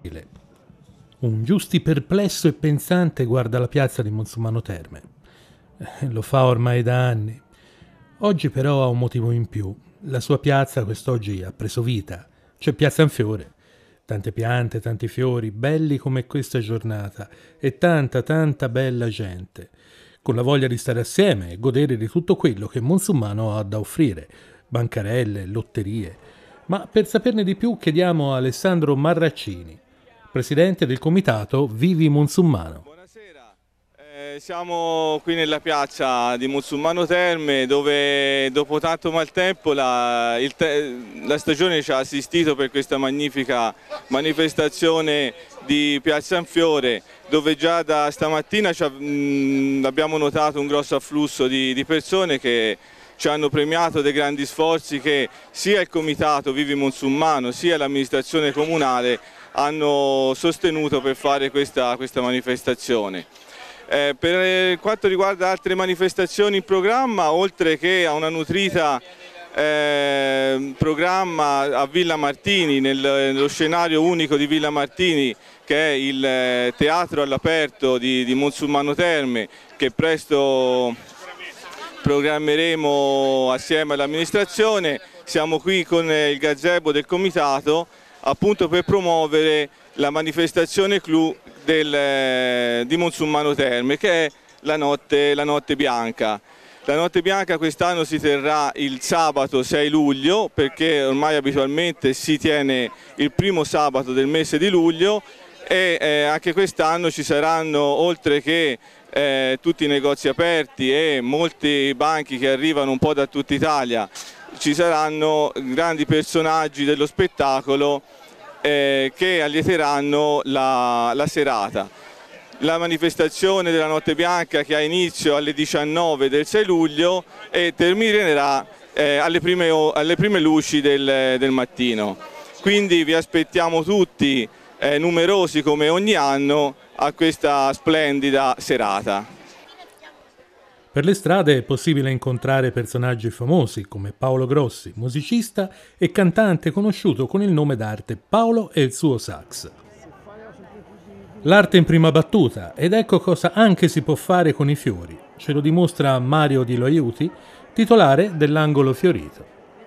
Un Giusti perplesso e pensante guarda la piazza di Monsummano Terme. Lo fa ormai da anni. Oggi però ha un motivo in più. La sua piazza quest'oggi ha preso vita. C'è Piazza Anfiore. Tante piante, tanti fiori, belli come questa giornata, e tanta bella gente, con la voglia di stare assieme e godere di tutto quello che Monsummano ha da offrire, bancarelle, lotterie. Ma per saperne di più chiediamo a Alessandro Marraccini, presidente del comitato Vivi Monsummano. Buonasera, siamo qui nella piazza di Monsummano Terme dove dopo tanto maltempo la stagione ci ha assistito per questa magnifica manifestazione di Piazza Anfiore, dove già da stamattina abbiamo notato un grosso afflusso di persone che ci hanno premiato dei grandi sforzi che sia il comitato Vivi Monsummano sia l'amministrazione comunale hanno sostenuto per fare questa manifestazione. Per quanto riguarda altre manifestazioni in programma, oltre che a una nutrita programma a Villa Martini, nello scenario unico di Villa Martini, che è il teatro all'aperto di Monsummano Terme, che presto programmeremo assieme all'amministrazione. Siamo qui con il gazebo del comitato appunto per promuovere la manifestazione clou di Monsummano Terme, che è la notte bianca. La notte bianca quest'anno si terrà il sabato 6 luglio, perché ormai abitualmente si tiene il primo sabato del mese di luglio, e anche quest'anno ci saranno, oltre che tutti i negozi aperti e molti banchi che arrivano un po' da tutta Italia, ci saranno grandi personaggi dello spettacolo che allieteranno la serata. La manifestazione della Notte Bianca, che ha inizio alle 19 del 6 luglio e terminerà alle prime luci del mattino. Quindi vi aspettiamo tutti numerosi come ogni anno a questa splendida serata. Per le strade è possibile incontrare personaggi famosi come Paolo Grossi, musicista e cantante conosciuto con il nome d'arte Paolo e il suo sax. L'arte in prima battuta, ed ecco cosa anche si può fare con i fiori. Ce lo dimostra Mario Di Loiuti, titolare dell'Angolo Fiorito.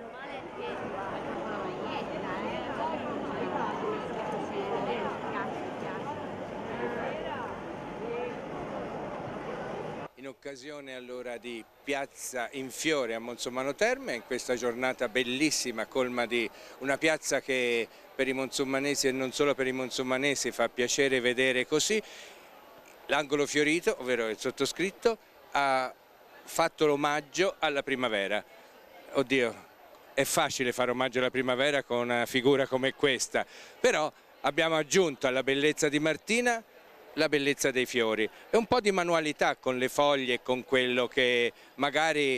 In occasione allora di Piazza Anfiore a Monsummano Terme, in questa giornata bellissima, colma di una piazza che per i monsummanesi e non solo per i monsummanesi fa piacere vedere così, l'Angolo Fiorito, ovvero il sottoscritto, ha fatto l'omaggio alla primavera. Oddio, è facile fare omaggio alla primavera con una figura come questa, però abbiamo aggiunto alla bellezza di Martina la bellezza dei fiori e un po' di manualità con le foglie e con quello che magari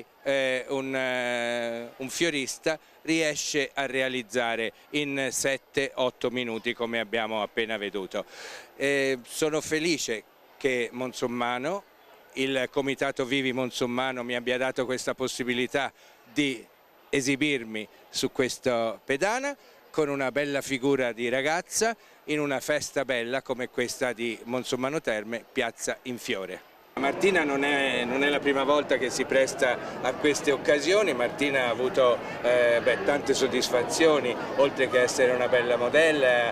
un fiorista riesce a realizzare in 7-8 minuti, come abbiamo appena veduto. Sono felice che Monsummano, il comitato Vivi Monsummano, mi abbia dato questa possibilità di esibirmi su questa pedana con una bella figura di ragazza in una festa bella come questa di Monsummano Terme, Piazza Anfiore. Martina non è la prima volta che si presta a queste occasioni. Martina ha avuto tante soddisfazioni, oltre che essere una bella modella,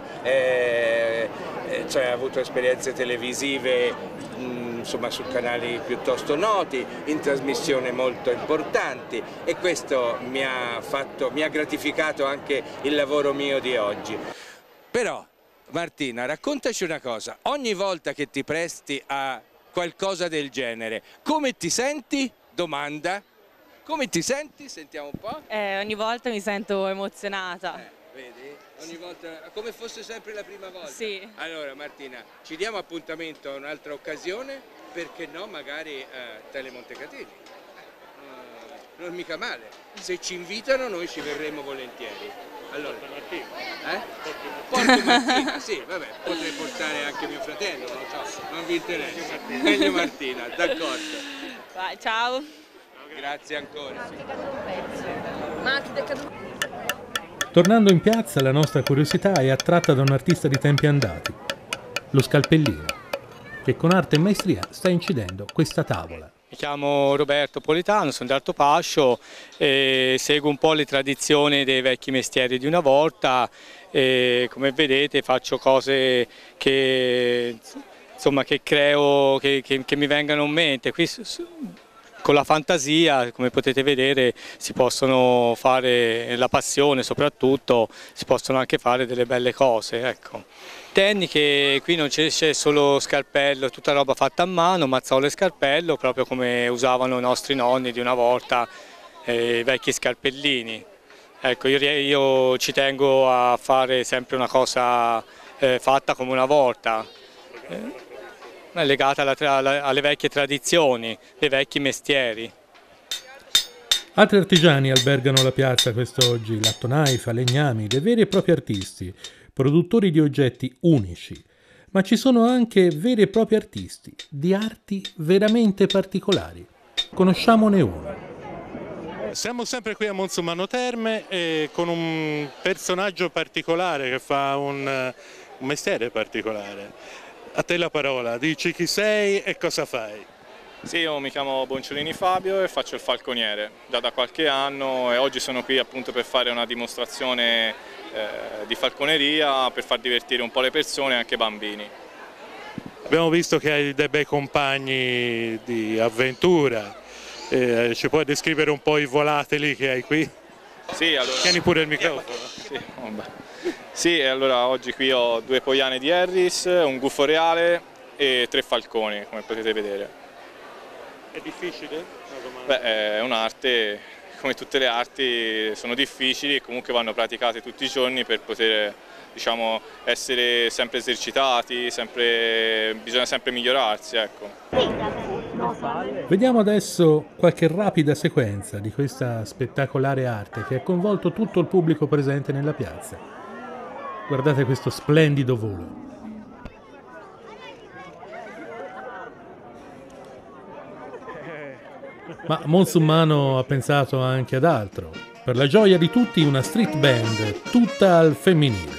ha avuto esperienze televisive insomma, su canali piuttosto noti, in trasmissioni molto importanti, e questo mi ha gratificato anche il lavoro mio di oggi. Però Martina, raccontaci una cosa: ogni volta che ti presti a qualcosa del genere, come ti senti? Domanda. Come ti senti? Sentiamo un po'. Ogni volta mi sento emozionata. Vedi? Ogni volta, come fosse sempre la prima volta. Sì. Allora Martina, ci diamo appuntamento a un'altra occasione, perché no magari Tele Montecatini. Non è mica male. Se ci invitano noi ci verremo volentieri. Allora, Porto Martina, sì, vabbè, potrei portare anche mio fratello, non lo so, non vi interessa. Meglio Martina, d'accordo. Ciao. Grazie ancora. Ma ti è caduto un pezzo. Tornando in piazza, la nostra curiosità è attratta da un artista di tempi andati, lo Scalpellino, che con arte e maestria sta incidendo questa tavola. Mi chiamo Roberto Politano, sono di Altopascio e seguo un po' le tradizioni dei vecchi mestieri di una volta e come vedete faccio cose che, insomma, che creo, che mi vengano in mente. Qui con la fantasia, come potete vedere, si possono fare, la passione soprattutto, si possono anche fare delle belle cose. Ecco. Tecniche, qui non c'è solo scalpello, tutta roba fatta a mano, mazzole e scalpello, proprio come usavano i nostri nonni di una volta, i vecchi scalpellini. Ecco, io ci tengo a fare sempre una cosa fatta come una volta. È legata alle vecchie tradizioni, ai vecchi mestieri. Altri artigiani albergano la piazza quest'oggi, lattonai, falegnami, dei veri e propri artisti, produttori di oggetti unici, ma ci sono anche veri e propri artisti di arti veramente particolari. Conosciamone uno. Siamo sempre qui a Monsummano Terme con un personaggio particolare che fa un mestiere particolare. A te la parola, dici chi sei e cosa fai. Sì, io mi chiamo Bonciolini Fabio e faccio il falconiere già da qualche anno e oggi sono qui appunto per fare una dimostrazione di falconeria, per far divertire un po' le persone e anche i bambini. Abbiamo visto che hai dei bei compagni di avventura, ci puoi descrivere un po' i volatili che hai qui? Sì, allora... Tieni pure il microfono. Sì, vabbè. Sì, allora oggi qui ho 2 poiane di Harris, un gufo reale e 3 falconi, come potete vedere. È difficile? Beh, è un'arte, come tutte le arti sono difficili e comunque vanno praticate tutti i giorni per poter, diciamo, essere sempre esercitati, bisogna sempre migliorarsi, ecco. Vediamo adesso qualche rapida sequenza di questa spettacolare arte che ha coinvolto tutto il pubblico presente nella piazza. Guardate questo splendido volo. Ma Monsummano ha pensato anche ad altro. Per la gioia di tutti una street band tutta al femminile.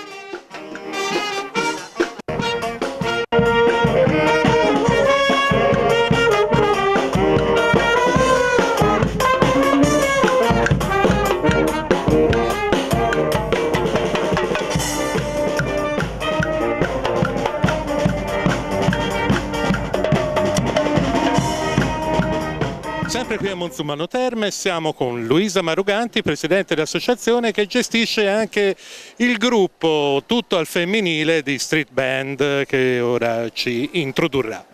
Sempre qui a Monsummano Terme siamo con Luisa Maruganti, presidente dell'associazione che gestisce anche il gruppo tutto al femminile di street band che ora ci introdurrà.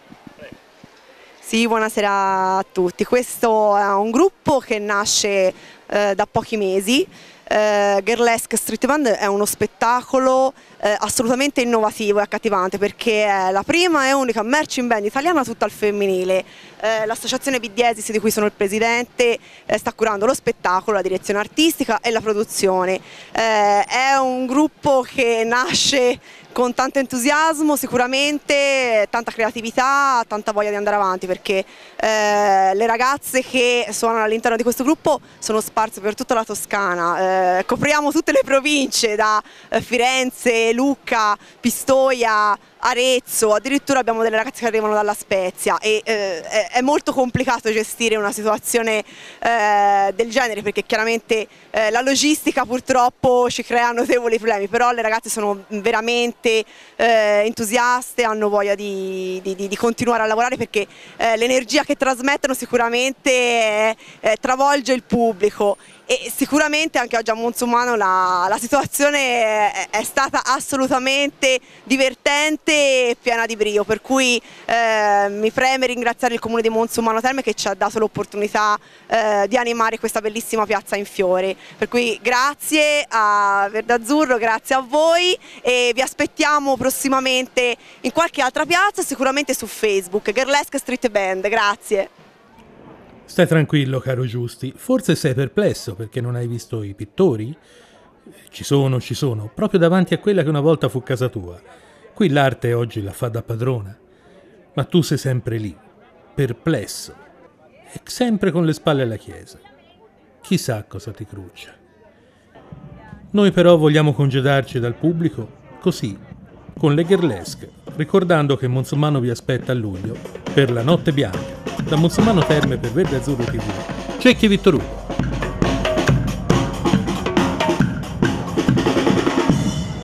Sì, buonasera a tutti. Questo è un gruppo che nasce da pochi mesi. Girlesque Street Band è uno spettacolo assolutamente innovativo e accattivante perché è la prima e unica marching band italiana tutta al femminile. L'associazione Bidiesis, di cui sono il presidente, sta curando lo spettacolo, la direzione artistica e la produzione. È un gruppo che nasce con tanto entusiasmo, sicuramente tanta creatività, tanta voglia di andare avanti perché le ragazze che suonano all'interno di questo gruppo sono sparse per tutta la Toscana, copriamo tutte le province da Firenze, Lucca, Pistoia, Arezzo, addirittura abbiamo delle ragazze che arrivano dalla Spezia e è molto complicato gestire una situazione del genere perché chiaramente la logistica purtroppo ci crea notevoli problemi, però le ragazze sono veramente entusiaste, hanno voglia di continuare a lavorare perché l'energia che trasmettono sicuramente travolge il pubblico. E sicuramente anche oggi a Monsummano la situazione è stata assolutamente divertente e piena di brio, per cui mi preme ringraziare il comune di Monsummano Terme che ci ha dato l'opportunità di animare questa bellissima piazza in fiore. Per cui grazie a Verde Azzurro, grazie a voi e vi aspettiamo prossimamente in qualche altra piazza, sicuramente su Facebook, Girlesque Street Band, grazie. Stai tranquillo, caro Giusti. Forse sei perplesso perché non hai visto i pittori? Ci sono, proprio davanti a quella che una volta fu casa tua. Qui l'arte oggi la fa da padrona. Ma tu sei sempre lì, perplesso, e sempre con le spalle alla chiesa. Chissà cosa ti cruccia. Noi però vogliamo congedarci dal pubblico così, con le Girlesque, ricordando che Monsumano vi aspetta a luglio per la Notte Bianca. Da Monsumano Terme per Verde Azzurro TV, Cecchi Vittor Hugo.